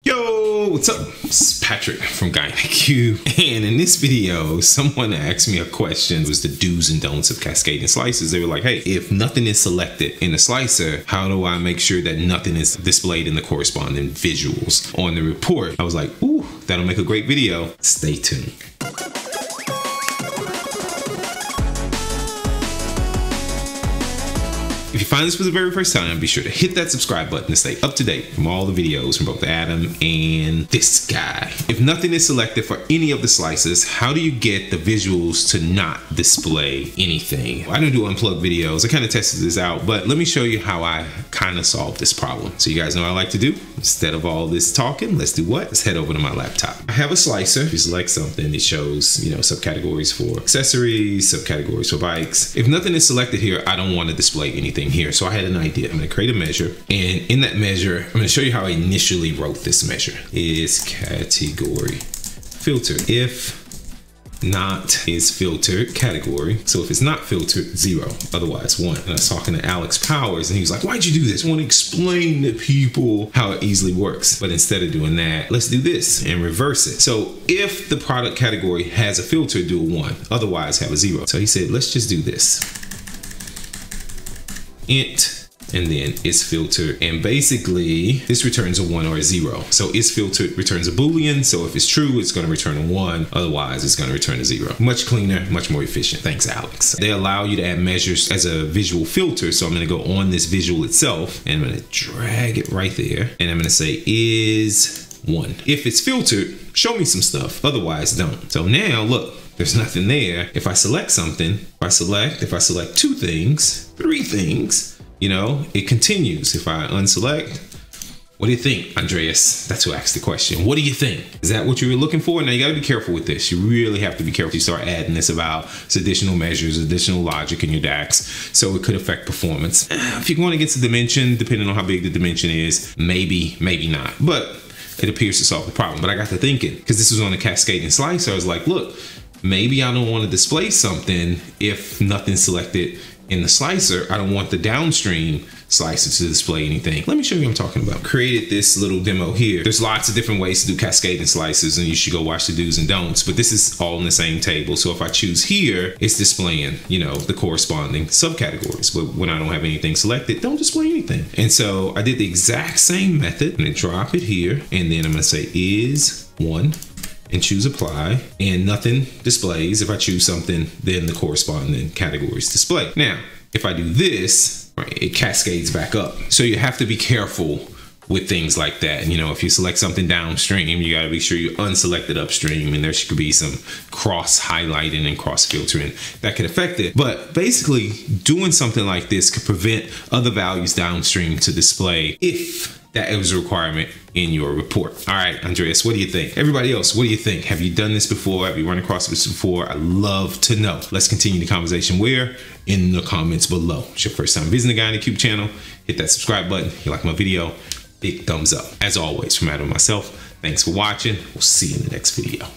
Yo, what's up? It's Patrick from GuideIQ, and in this video, someone asked me a question. It was the do's and don'ts of cascading slices. They were like, hey, if nothing is selected in the slicer, how do I make sure that nothing is displayed in the corresponding visuals on the report? I was like, ooh, that'll make a great video. Stay tuned. If you find this for the very first time, be sure to hit that subscribe button to stay up to date from all the videos from both Adam and this guy. If nothing is selected for any of the slices, how do you get the visuals to not display anything? I didn't do unplugged videos. I kind of tested this out, but let me show you how I kind of solved this problem. So you guys know what I like to do? Instead of all this talking, let's do what? Let's head over to my laptop. I have a slicer. If you select something, it shows, subcategories for accessories, subcategories for bikes. If nothing is selected here, I don't want to display anything here. So I had an idea. I'm going to create a measure, and in that measure, I'm going to show you how I initially wrote this measure. Is category filtered? If not is filtered category. So if it's not filtered, 0, otherwise 1. And I was talking to Alex Powers, and he was like, why'd you do this? I want to explain to people how it easily works. But instead of doing that, let's do this and reverse it. So if the product category has a filter, do a 1, otherwise have a 0. So he said, let's just do this. Int, and then is filtered, and basically this returns a 1 or a 0. So is filtered returns a boolean, so if it's true, it's going to return a 1, otherwise it's going to return a 0. Much cleaner, much more efficient. Thanks, Alex. They allow you to add measures as a visual filter, so I'm going to go on this visual itself, and I'm going to drag it right there, and I'm going to say is 1. If it's filtered, show me some stuff, otherwise don't. So now look, there's nothing there. If I select something, if I select 2 things, 3 things, it continues. If I unselect, what do you think, Andreas? That's who asked the question. What do you think? Is that what you were looking for? Now you gotta be careful with this. You really have to be careful. You start adding this about additional measures, additional logic in your DAX, so it could affect performance. If you're going against the dimension, depending on how big the dimension is, maybe not. But it appears to solve the problem. But I got to thinking, because this was on a cascading slicer, I was like, look, maybe I don't want to display something if nothing's selected in the slicer. I don't want the downstream slicer to display anything. Let me show you what I'm talking about. Created this little demo here. There's lots of different ways to do cascading slices, and you should go watch the do's and don'ts, but this is all in the same table. So if I choose here, it's displaying, the corresponding subcategories. But when I don't have anything selected, don't display anything. And so I did the exact same method. I'm gonna drop it here, and then I'm gonna say is 1, and choose apply, and nothing displays. If I choose something, then the corresponding categories display. Now, if I do this, right, it cascades back up. So you have to be careful with things like that. If you select something downstream, you gotta be sure you unselect it upstream, and there could be some cross highlighting and cross filtering that could affect it. But basically, doing something like this could prevent other values downstream to display if that was a requirement in your report. All right, Andreas, what do you think? Everybody else, what do you think? Have you done this before? Have you run across this before? I'd love to know. Let's continue the conversation where? In the comments below. It's your first time visiting the GuideIQ channel, hit that subscribe button. If you like my video, big thumbs up. As always, from Adam and myself, thanks for watching. We'll see you in the next video.